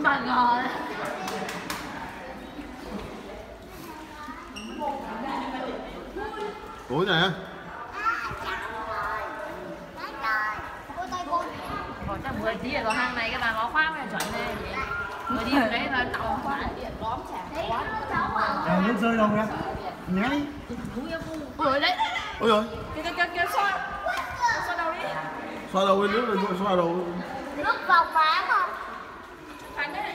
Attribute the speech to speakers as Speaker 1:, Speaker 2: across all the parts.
Speaker 1: Bà ngờ.
Speaker 2: Tối này á.
Speaker 1: Còn chắc 10 tí ở hang này các bà có khoác phải chuẩn lên vậy. 10 tí ở đấy là tàu khoác điện đóm chả.
Speaker 2: Nước rơi đâu ra? Nháy.
Speaker 1: Ôi đấy.
Speaker 2: Ôi rồi.
Speaker 1: Kìa xoa. Xoa đầu đi.
Speaker 2: Xoa đầu lên nước rồi xoa đầu.
Speaker 3: Nước vòng má không?
Speaker 1: Thành đấy.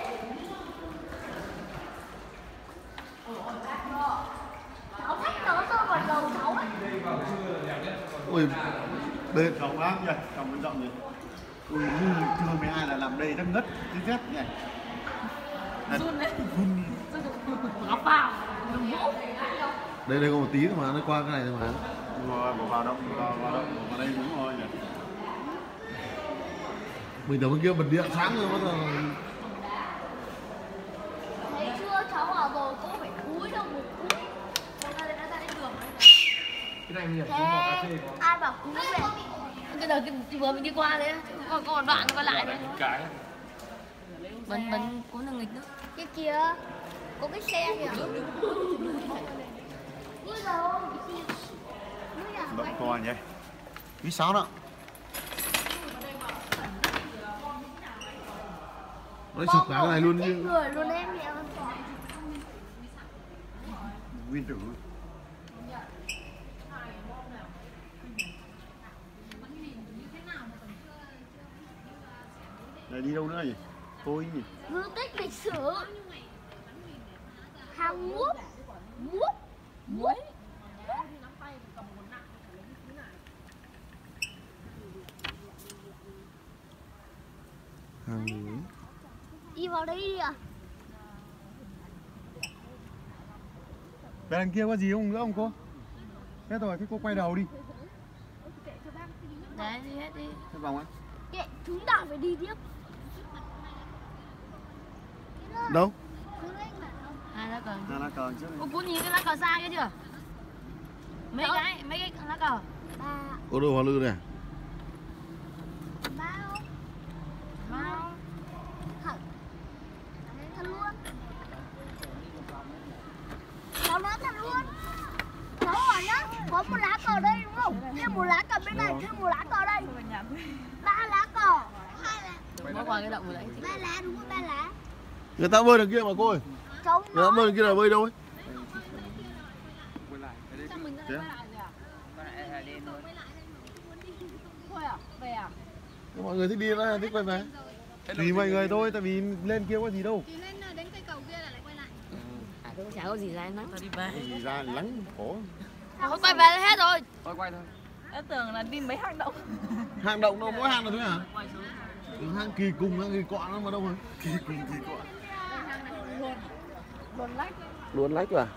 Speaker 3: Cháu thích nó tôi vào đầu cháu ấy.
Speaker 2: Ui, đây rộng lắm nhỉ, rộng vẫn rộng nhỉ. Ui, chưa mấy ai là làm đây đang ngất cái rét nhỉ.
Speaker 1: Run đấy. Ngọc vào. Đừng vũ.
Speaker 2: Đây có một tí thôi mà, nó qua cái này thôi mà. Rồi, vào động, vào đây đúng rồi nhỉ. Mình tưởng bên kia bật điện sáng rồi bắt đầu.
Speaker 3: Thấy chưa, cháu vào rồi cũng phải cúi đâu một cúi.
Speaker 4: Cái này nghiền
Speaker 3: Thế ai bảo cúi về?
Speaker 1: Cái đầu vừa mình đi qua đấy, còn đoạn nó qua lại đấy.
Speaker 4: cái
Speaker 1: Bấn cuốn đường nghịch nữa.
Speaker 3: Cái kia có cái xe kìa. Ui rồi.
Speaker 2: Động to nhỉ. Quý 6 đó. Nó chụp cả cái này luôn chứ.
Speaker 3: Người luôn em nhỉ.
Speaker 2: Nguyên tử. Này đi đâu nữa nhỉ? Tôi nhỉ?
Speaker 3: Di tích lịch sử. Hàng mút. Muối.
Speaker 2: Hàng núi.
Speaker 3: Đi vào đây đi à?
Speaker 2: Bên đằng kia có gì không nữa không cô? Hết rồi, thế cô quay đầu đi.
Speaker 1: Đấy, đi hết đi.
Speaker 2: Hết vòng á?
Speaker 3: Kệ, chúng ta phải đi tiếp.
Speaker 2: Đâu?
Speaker 1: Hai lá cờ.
Speaker 2: Là lá cờ trước.
Speaker 1: Cô Cún nhìn cái lá cờ xa kia chưa? Mấy cái lá cờ.
Speaker 3: Ba.
Speaker 2: Có đồ hoa lư này à?
Speaker 3: Ba không?
Speaker 1: Không.
Speaker 3: Thật. Thật luôn. Cháu nói thật luôn. Cháu hỏi nhá, có một lá cờ đây đúng không? Thêm một lá cờ bên này, thêm một lá cờ đây. Ba lá cờ. Hai lá.
Speaker 1: Có qua cái động rồi đấy.
Speaker 3: Ba lá đúng không? Ba lá.
Speaker 2: Người ta bơi đằng kia mà cô ơi.
Speaker 3: Cháu
Speaker 2: Người ta bơi đằng kia là bơi đâu ấy? Thế? Mọi người thích đi là thích quay về. Tùy mọi người thôi, tại vì lên kia có gì đâu.
Speaker 3: Thì lên đến cây cầu kia là lại quay lại.
Speaker 1: Chả có gì ra lắm. Đi về.
Speaker 2: Gì ra lắng khổ.
Speaker 1: Không quay về là hết rồi.
Speaker 4: thôi quay thôi.
Speaker 1: Em tưởng là đi mấy hang động.
Speaker 2: Hang động đâu, mỗi hang là thôi hả? Hang kỳ cùng, hang kỳ cọ nó mà đâu rồi? Kỳ cùng, kỳ cọ. Luồn lách à?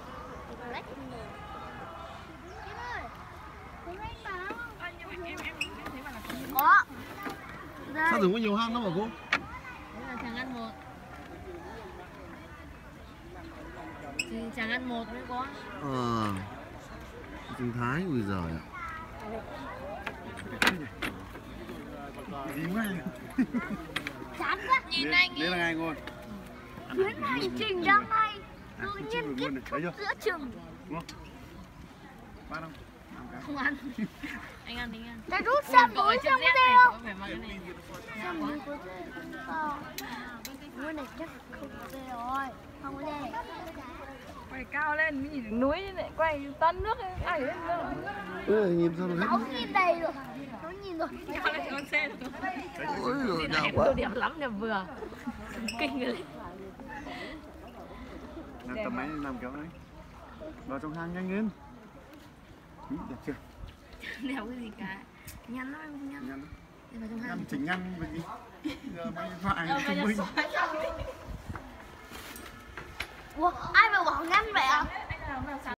Speaker 3: Có.
Speaker 2: Sao tưởng có nhiều hang lắm hả cô?
Speaker 1: Đấy là Tràng An 1. Tràng An 1 mới có.
Speaker 2: Sinh thái, ui giời ạ. Gì mà?
Speaker 3: Chán quá.
Speaker 1: Nhìn anh
Speaker 2: Đây là ngày ngồi.
Speaker 3: Chuyến hành trình đang hay. Tự nhiên kết thúc giữa chừng.
Speaker 2: Bắt không?
Speaker 1: không ăn. Anh ăn thì anh ăn.
Speaker 3: Ta rút xem
Speaker 1: Cậu ở
Speaker 3: núi
Speaker 1: trên
Speaker 3: xem
Speaker 1: dép
Speaker 3: có
Speaker 1: này
Speaker 3: dê
Speaker 1: có
Speaker 3: không?
Speaker 1: phải mang cái này.
Speaker 3: Xem núi có dê không? Núi này chắc không có dê rồi. Không có dê.
Speaker 1: Quay cao lên mới nhìn được núi như này, quay tắt nước ai lên nữa.
Speaker 2: Nhìn sao được hết.
Speaker 3: Cháu nhìn đầy rồi. Cháu nhìn rồi.
Speaker 1: Cao lên con xe được.
Speaker 2: Ôi giời, nào
Speaker 1: Đẹp
Speaker 2: quá.
Speaker 1: tôi đẹp lắm, đẹp vừa. Kinh rồi.
Speaker 2: Làm tầm máy làm kéo đấy. Vào trong hang nhanh lên. Đẹp chưa?
Speaker 1: Đẹp cái gì cả. Nhăn lắm em không nhăn.
Speaker 2: Nhăn.
Speaker 1: Đây vào trong hang.
Speaker 2: Nhăn chỉnh nhăn với gì? Giờ máy điện thoại thông minh.
Speaker 3: Ủa, ai mà bỏ ngăn vậy à?